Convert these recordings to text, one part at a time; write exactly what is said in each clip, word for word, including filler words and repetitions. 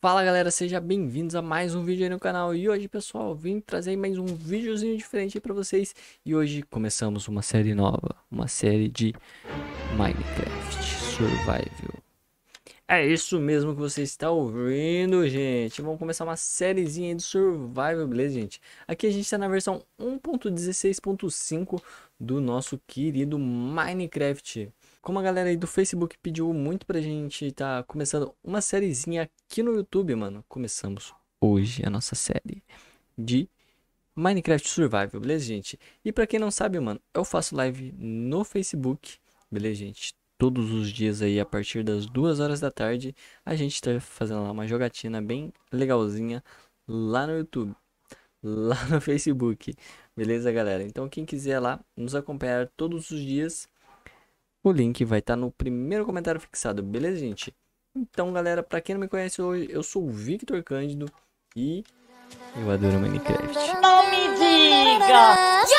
Fala galera, sejam bem-vindos a mais um vídeo aí no canal. E hoje, pessoal, vim trazer mais um videozinho diferente aí pra vocês. E hoje começamos uma série nova, uma série de Minecraft Survival. É isso mesmo que você está ouvindo, gente. Vamos começar uma sériezinha de Survival, beleza, gente? Aqui a gente está na versão um ponto dezesseis ponto cinco do nosso querido Minecraft. Como a galera aí do Facebook pediu muito pra gente tá começando uma sériezinha aqui no YouTube, mano. Começamos hoje a nossa série de Minecraft Survival, beleza, gente? E pra quem não sabe, mano, eu faço live no Facebook, beleza, gente? Todos os dias aí, a partir das duas horas da tarde, a gente tá fazendo lá uma jogatina bem legalzinha lá no YouTube, lá no Facebook, beleza, galera? Então, quem quiser lá nos acompanhar todos os dias, o link vai estar no primeiro comentário fixado, beleza, gente? Então, galera, pra quem não me conhece hoje, eu sou o Victor Cândido e eu adoro Minecraft. Não me diga!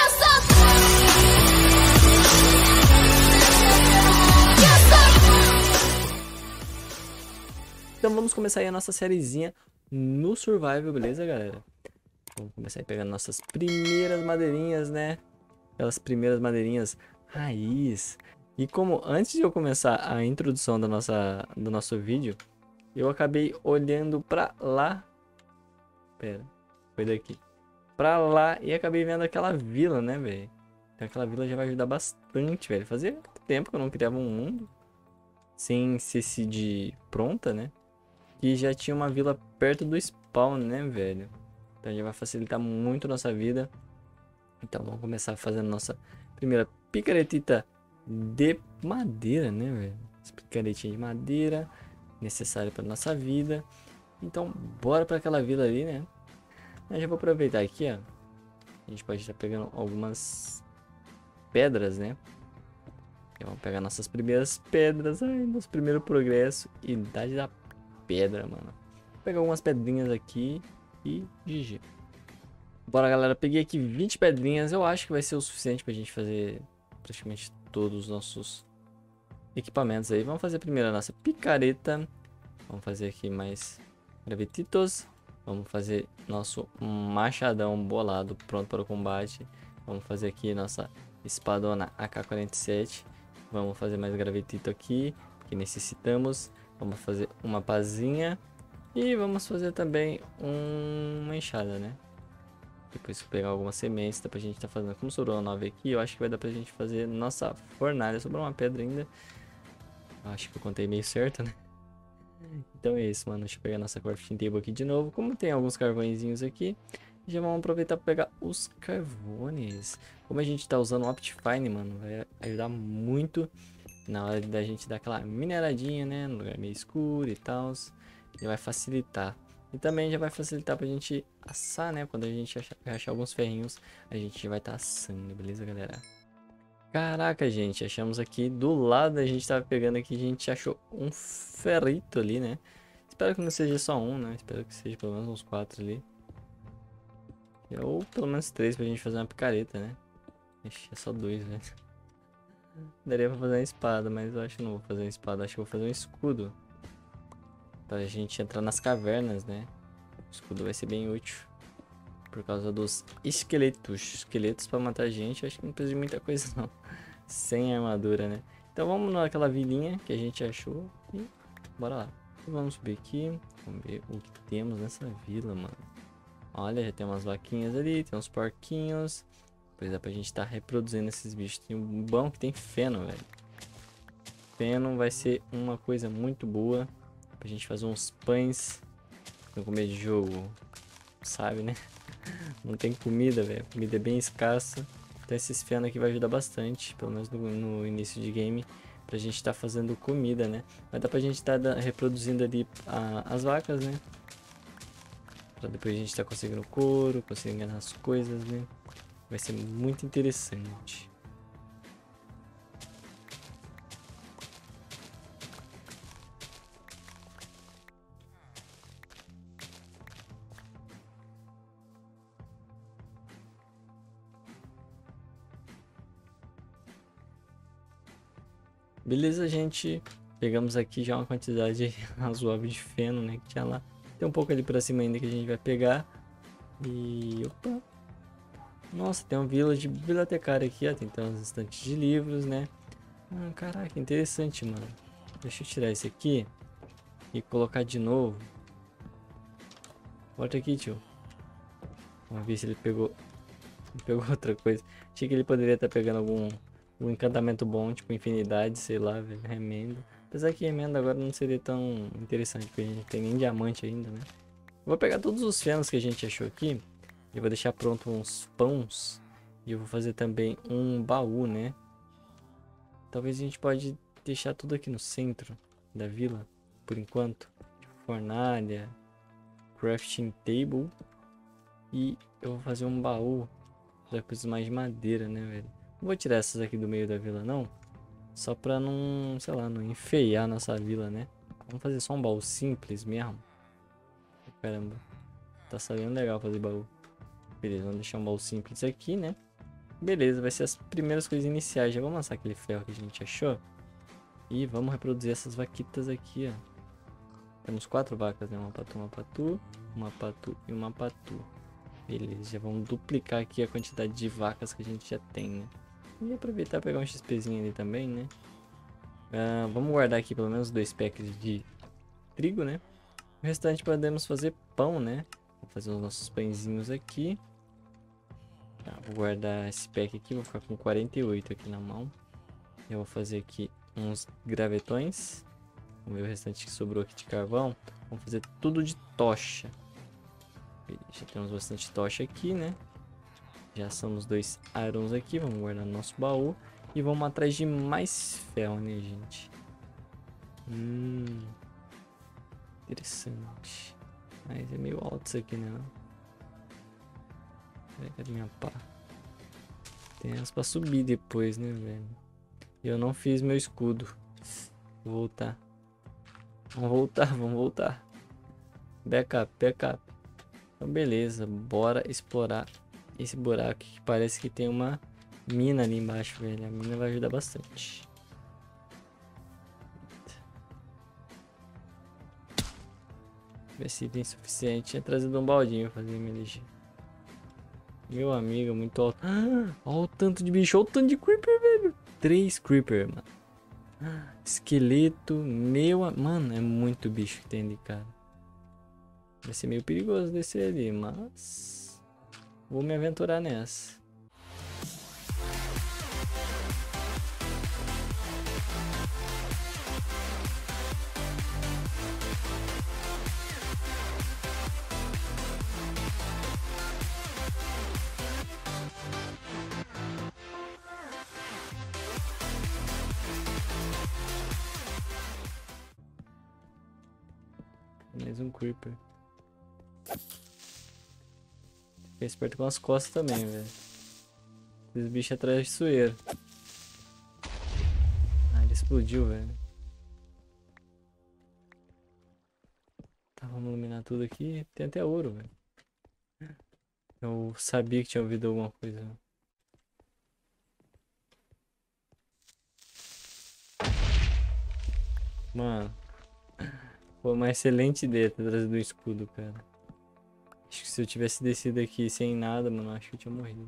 Então vamos começar aí a nossa sériezinha no Survival, beleza, galera? Vamos começar aí pegando nossas primeiras madeirinhas, né? Aquelas primeiras madeirinhas raiz. E como antes de eu começar a introdução da nossa, do nosso vídeo, eu acabei olhando pra lá. Pera, foi daqui. Pra lá e acabei vendo aquela vila, né, velho? Então aquela vila já vai ajudar bastante, velho. Fazia tempo que eu não criava um mundo sem ser se de pronta, né? E já tinha uma vila perto do spawn, né, velho? Então já vai facilitar muito nossa vida. Então vamos começar fazendo nossa primeira picaretita de madeira, né, velho? Essa picaretinha de madeira necessária para nossa vida. Então bora para aquela vila ali, né? Eu já vou aproveitar aqui, ó. A gente pode estar pegando algumas pedras, né? E vamos pegar nossas primeiras pedras. Ai, nosso primeiro progresso. Idade da pedra, mano. Vou pegar algumas pedrinhas aqui e G G. Bora, galera. Peguei aqui vinte pedrinhas. Eu acho que vai ser o suficiente pra gente fazer praticamente todos os nossos equipamentos aí. Vamos fazer primeiro a nossa picareta. Vamos fazer aqui mais gravetitos. Vamos fazer nosso machadão bolado pronto para o combate. Vamos fazer aqui nossa espadona A K quarenta e sete. Vamos fazer mais gravetito aqui, que necessitamos. Vamos fazer uma pazinha. E vamos fazer também um... uma enxada, né? Depois pegar algumas sementes, dá pra gente tá fazendo. Como sobrou uma nove aqui, eu acho que vai dar pra gente fazer nossa fornalha. Sobrou uma pedra ainda. Acho que eu contei meio certo, né? Então é isso, mano. Deixa eu pegar nossa crafting table aqui de novo. Como tem alguns carvõezinhos aqui, já vamos aproveitar para pegar os carvões. Como a gente tá usando o Optifine, mano, vai ajudar muito na hora da gente dar aquela mineradinha, né? No lugar meio escuro e tal. E vai facilitar. E também já vai facilitar pra gente assar, né? Quando a gente achar, achar alguns ferrinhos, a gente vai estar tá assando, beleza, galera? Caraca, gente, achamos aqui do lado, a gente tava pegando aqui, a gente achou um ferrito ali, né? Espero que não seja só um, né? Espero que seja pelo menos uns quatro ali. Ou pelo menos três pra gente fazer uma picareta, né? Ixi, é só dois, né? Daria pra fazer uma espada, mas eu acho que não vou fazer uma espada, acho que vou fazer um escudo. Pra gente entrar nas cavernas, né? O escudo vai ser bem útil. Por causa dos esqueletos. Esqueletos pra matar a gente, acho que não precisa de muita coisa não. Sem armadura, né? Então vamos naquela vilinha que a gente achou e bora lá. Vamos subir aqui, vamos ver o que temos nessa vila, mano. Olha, já tem umas vaquinhas ali, tem uns porquinhos. Pois dá pra gente estar tá reproduzindo esses bichos. Tem um bom que tem feno, velho. Feno vai ser uma coisa muito boa pra gente fazer uns pães no começo de jogo, sabe, né? Não tem comida, velho. Comida é bem escassa. Então esses feno aqui vai ajudar bastante, pelo menos no, no início de game, pra gente estar tá fazendo comida, né? Vai dar pra gente estar tá reproduzindo ali a, as vacas, né? Pra depois a gente estar tá conseguindo couro, conseguindo as coisas, né? Vai ser muito interessante. Beleza, gente. Pegamos aqui já uma quantidade razoável de feno, né? Que tinha lá. Tem um pouco ali pra cima ainda que a gente vai pegar. E... opa! Nossa, tem um village bibliotecário aqui, ó. Tem então uns estantes de livros, né? Ah, caraca, interessante, mano. Deixa eu tirar esse aqui e colocar de novo. Volta aqui, tio. Vamos ver se ele pegou... Ele pegou outra coisa. Achei que ele poderia estar pegando algum um encantamento bom, tipo infinidade, sei lá, velho, remenda. Apesar que remenda agora não seria tão interessante, porque a gente não tem nem diamante ainda, né? Vou pegar todos os fenos que a gente achou aqui. E vou deixar pronto uns pães. E eu vou fazer também um baú, né? Talvez a gente pode deixar tudo aqui no centro da vila, por enquanto. Fornalha, crafting table. E eu vou fazer um baú. Já preciso mais de madeira, né, velho? Não vou tirar essas aqui do meio da vila, não. Só pra não, sei lá, não enfeiar nossa vila, né? Vamos fazer só um baú simples mesmo. Caramba. Tá sabendo legal fazer baú. Beleza, vamos deixar um baú simples aqui, né? Beleza, vai ser as primeiras coisas iniciais. Já vamos lançar aquele ferro que a gente achou. E vamos reproduzir essas vaquitas aqui, ó. Temos quatro vacas, né? Uma patu, uma patu, uma patu e uma patu. Beleza, já vamos duplicar aqui a quantidade de vacas que a gente já tem, né? E aproveitar e pegar um XPzinho ali também, né? Ah, vamos guardar aqui pelo menos dois packs de trigo, né? O restante podemos fazer pão, né? Vou fazer os nossos pãezinhos aqui. Tá, vou guardar esse pack aqui, vou ficar com quarenta e oito aqui na mão. Eu vou fazer aqui uns gravetões. Vamos ver o restante que sobrou aqui de carvão. Vamos fazer tudo de tocha. Já temos bastante tocha aqui, né? Já são os dois irons aqui. Vamos guardar no nosso baú. E vamos atrás de mais ferro, né, gente? Hum... Interessante. Mas é meio alto isso aqui, né? Cadê minha pá? Tem as pra subir depois, né, velho? E eu não fiz meu escudo. Vou voltar. Vamos voltar, vamos voltar. Backup, backup. Então, beleza. Bora explorar esse buraco que parece que tem uma mina ali embaixo, velho. A mina vai ajudar bastante. Ver se tem suficiente. Tinha trazido um baldinho pra fazer M L G. Meu amigo, muito alto. Ah, olha o tanto de bicho. Olha o tanto de creeper, velho. Três creeper, mano. Ah, esqueleto. Meu... Mano, é muito bicho que tem ali, cara. Vai ser meio perigoso descer ali, mas... vou me aventurar nessa. Mais um creeper. Fica esperto com as costas também, velho. Esses bichos atrás de sueiro. Ah, ele explodiu, velho. Tá, vamos iluminar tudo aqui. Tem até ouro, velho. Eu sabia que tinha ouvido alguma coisa. Mano. Foi uma excelente ideia ter trazido um escudo, cara. Acho que se eu tivesse descido aqui sem nada, mano, acho que eu tinha morrido.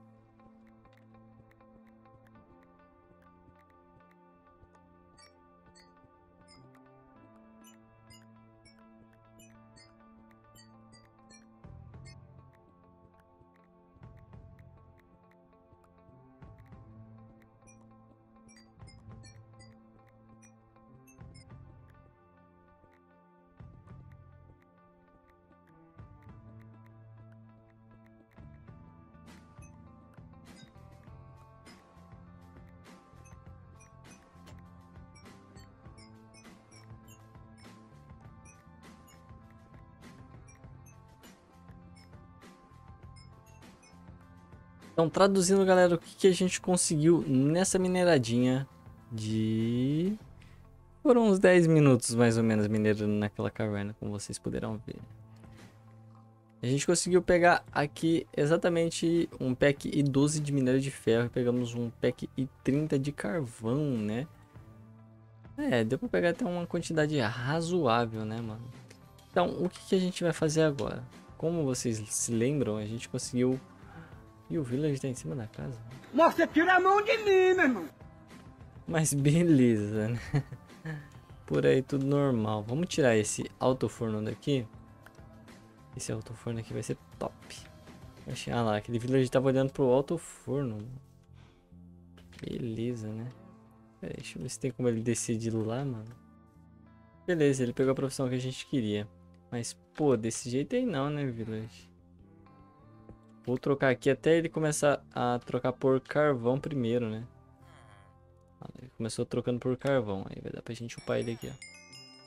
Então, traduzindo, galera, o que, que a gente conseguiu nessa mineradinha de... foram uns dez minutos, mais ou menos, minerando naquela caverna, como vocês puderam ver. A gente conseguiu pegar aqui exatamente um pack e doze de minério de ferro. E pegamos um pack e trinta de carvão, né? É, deu pra pegar até uma quantidade razoável, né, mano? Então, o que, que a gente vai fazer agora? Como vocês se lembram, a gente conseguiu... E o village tá em cima da casa? Nossa, tira a mão de mim, meu irmão. Mas beleza, né? Por aí tudo normal. Vamos tirar esse alto-forno daqui. Esse alto-forno aqui vai ser top. Ah lá, aquele village tava olhando pro alto-forno. Beleza, né? Pera aí, deixa eu ver se tem como ele descer de lá, mano. Beleza, ele pegou a profissão que a gente queria. Mas, pô, desse jeito aí não, né, village? Vou trocar aqui até ele começar a trocar por carvão primeiro, né? Ah, ele começou trocando por carvão. Aí vai dar pra gente upar ele aqui, ó.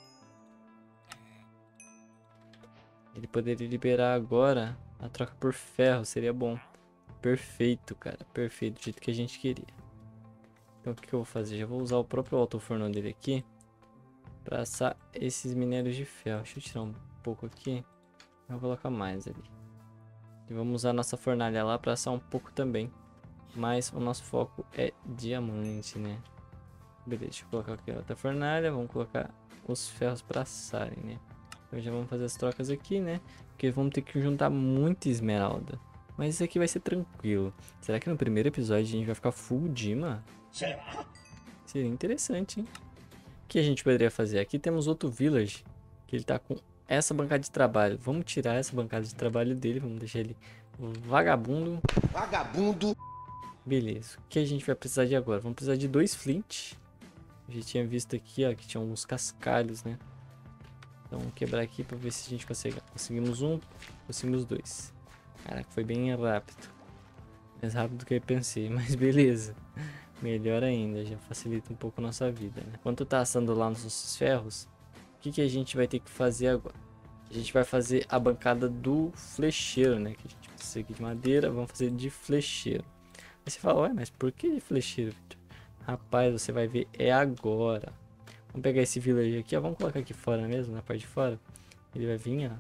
Ele poderia liberar agora a troca por ferro, seria bom. Perfeito, cara. Perfeito, do jeito que a gente queria. Então o que, que eu vou fazer? Já vou usar o próprio alto-forno dele aqui para assar esses minérios de ferro. Deixa eu tirar um pouco aqui. Eu vou colocar mais ali. E vamos usar nossa fornalha lá para assar um pouco também. Mas o nosso foco é diamante, né? Beleza, deixa eu colocar aqui outra fornalha. Vamos colocar os ferros para assarem, né? Então já vamos fazer as trocas aqui, né? Porque vamos ter que juntar muita esmeralda. Mas isso aqui vai ser tranquilo. Será que no primeiro episódio a gente vai ficar full Dima? Será? Seria interessante, hein? O que a gente poderia fazer? Aqui temos outro village. Que ele tá com essa bancada de trabalho. Vamos tirar essa bancada de trabalho dele. Vamos deixar ele vagabundo. Vagabundo. Beleza. O que a gente vai precisar de agora? Vamos precisar de dois flint. A gente tinha visto aqui, ó, que tinha uns cascalhos, né? Então vamos quebrar aqui para ver se a gente consegue. Conseguimos um, conseguimos dois. Caraca, foi bem rápido. Mais rápido do que eu pensei, mas beleza. Melhor ainda, já facilita um pouco a nossa vida, né? Enquanto tá assando lá nos nossos ferros, o que, que a gente vai ter que fazer agora? A gente vai fazer a bancada do flecheiro, né? Que a gente precisa aqui de madeira, vamos fazer de flecheiro. Aí você fala, ué, mas por que de flecheiro, Victor? Rapaz, você vai ver, é agora. Vamos pegar esse village aqui, ó. Vamos colocar aqui fora mesmo, na parte de fora. Ele vai vir, ó.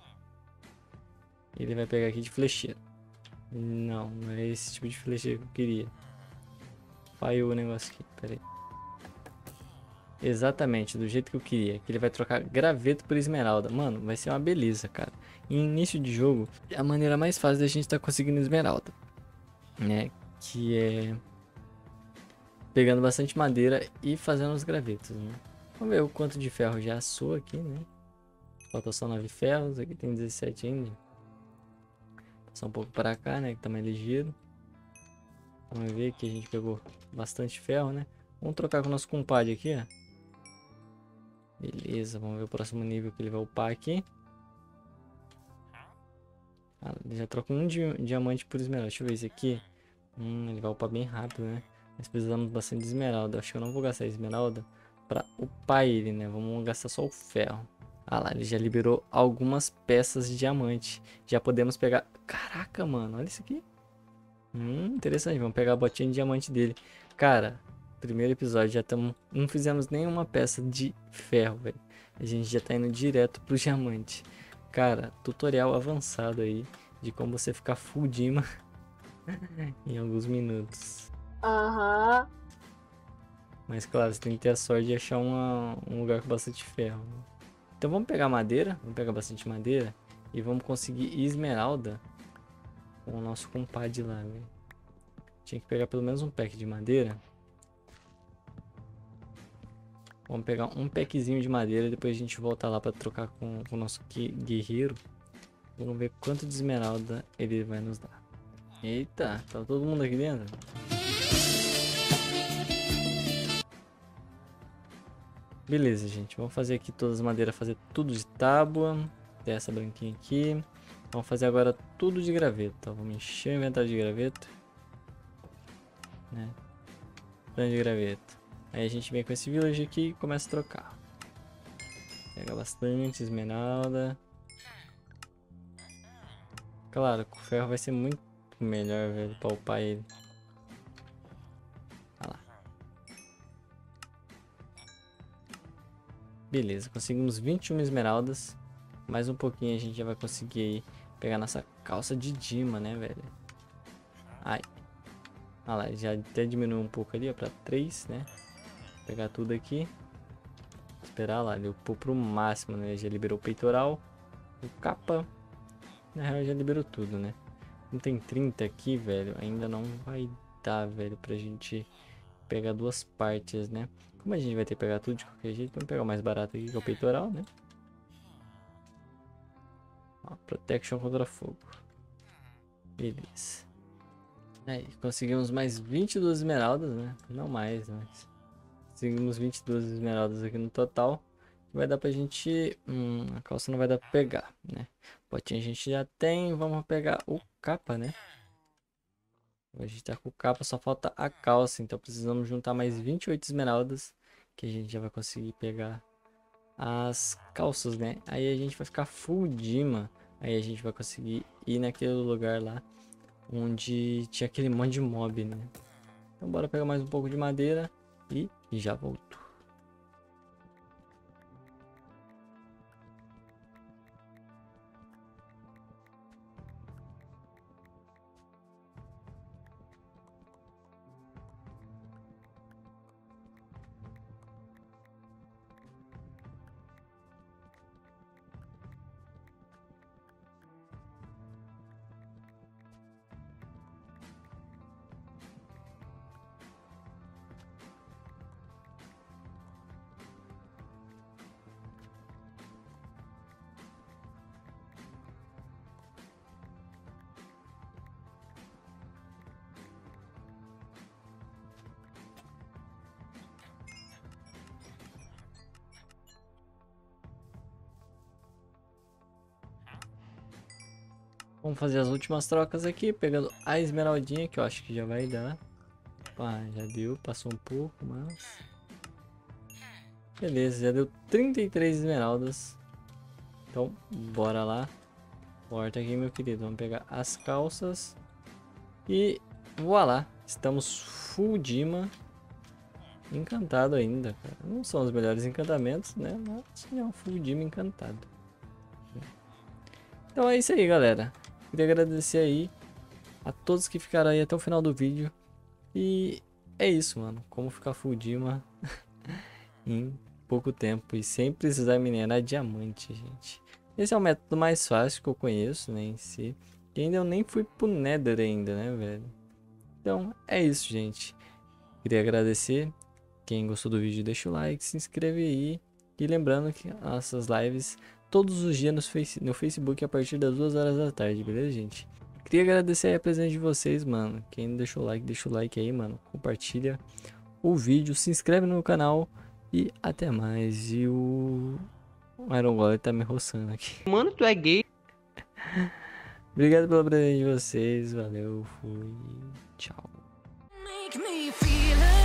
Ele vai pegar aqui de flecheiro. Não, não é esse tipo de flecheiro que eu queria. Falhou o negócio aqui, pera aí. Exatamente, do jeito que eu queria. Que ele vai trocar graveto por esmeralda. Mano, vai ser uma beleza, cara. Em início de jogo, é a maneira mais fácil da gente estar tá conseguindo esmeralda. Né? Que é... pegando bastante madeira e fazendo os gravetos, né? Vamos ver o quanto de ferro já assou aqui, né? Falta só nove ferros, aqui tem dezessete ainda. Passar um pouco para cá, né? Que tá mais ligeiro. Vamos ver que a gente pegou bastante ferro, né? Vamos trocar com o nosso compadre aqui, ó. Beleza, vamos ver o próximo nível que ele vai upar aqui. Ah, ele já trocou um di diamante por esmeralda. Deixa eu ver esse aqui. Hum, ele vai upar bem rápido, né? Nós precisamos bastante de esmeralda. Acho que eu não vou gastar esmeralda para upar ele, né? Vamos gastar só o ferro. Ah lá, ele já liberou algumas peças de diamante. Já podemos pegar... Caraca, mano, olha isso aqui. Hum, interessante. Vamos pegar a botinha de diamante dele. Cara, primeiro episódio, já estamos... Não fizemos nenhuma peça de ferro, velho. A gente já tá indo direto pro diamante. Cara, tutorial avançado aí de como você ficar full Dima em alguns minutos. Aham. Uhum. Mas claro, você tem que ter a sorte de achar uma, um lugar com bastante ferro. Então vamos pegar madeira, vamos pegar bastante madeira e vamos conseguir esmeralda com o nosso compadre lá, velho. Tinha que pegar pelo menos um pack de madeira. Vamos pegar um packzinho de madeira e depois a gente volta lá para trocar com, com o nosso guerreiro. Vamos ver quanto de esmeralda ele vai nos dar. Eita, tá todo mundo aqui dentro? Beleza, gente. Vamos fazer aqui todas as madeiras, fazer tudo de tábua. Tem essa branquinha aqui. Vamos fazer agora tudo de graveto. Vamos encher o inventário de graveto. Né? Plano de graveto. Aí a gente vem com esse village aqui e começa a trocar. Pega bastante esmeralda. Claro, com o ferro vai ser muito melhor, velho, pra upar ele. Olha lá. Beleza, conseguimos vinte e uma esmeraldas. Mais um pouquinho a gente já vai conseguir aí pegar nossa calça de Dima, né, velho? Ai. Olha lá, já até diminuiu um pouco ali, ó, pra três, né? Vou pegar tudo aqui. esperar lá. Ele upou pro máximo, né? Já liberou o peitoral. O capa. Na real já liberou tudo, né? Não tem trinta aqui, velho. Ainda não vai dar, velho, pra gente pegar duas partes, né? Como a gente vai ter que pegar tudo de qualquer jeito, vamos pegar o mais barato aqui, que é o peitoral, né? Ó, protection contra fogo. Beleza. Aí, conseguimos mais vinte e duas esmeraldas, né? Não mais, mas... Conseguimos vinte e duas esmeraldas aqui no total. Vai dar pra gente... Hum, a calça não vai dar pra pegar, né? Potinho a gente já tem. Vamos pegar o capa, né? A gente tá com o capa, só falta a calça. Então precisamos juntar mais vinte e oito esmeraldas. Que a gente já vai conseguir pegar as calças, né? Aí a gente vai ficar full Dima. Aí a gente vai conseguir ir naquele lugar lá onde tinha aquele monte de mob, né? Então bora pegar mais um pouco de madeira e, e já volto. Vamos fazer as últimas trocas aqui, pegando a esmeraldinha, que eu acho que já vai dar. Pá, já deu, passou um pouco, mas... Beleza, já deu trinta e três esmeraldas. Então, bora lá. Porta aqui, meu querido. Vamos pegar as calças. E, voilá. Estamos full Dima. Encantado ainda, cara. Não são os melhores encantamentos, né? Mas é um full Dima encantado. Então é isso aí, galera. Queria agradecer aí a todos que ficaram aí até o final do vídeo. E é isso, mano. Como ficar full Dima em pouco tempo e sem precisar minerar diamante, gente. Esse é o método mais fácil que eu conheço, né, em si. E ainda eu nem fui pro Nether ainda, né, velho. Então é isso, gente. Queria agradecer. Quem gostou do vídeo, deixa o like, se inscreve aí. E lembrando que nossas lives todos os dias no, face, no Facebook a partir das duas horas da tarde, beleza, gente? Queria agradecer aí a presença de vocês, mano. Quem não deixou o like, deixa o like aí, mano. Compartilha o vídeo, se inscreve no canal e até mais. E o Iron Golem tá me roçando aqui. Mano, tu é gay. Obrigado pela presença de vocês. Valeu, fui. Tchau. Make me feel it.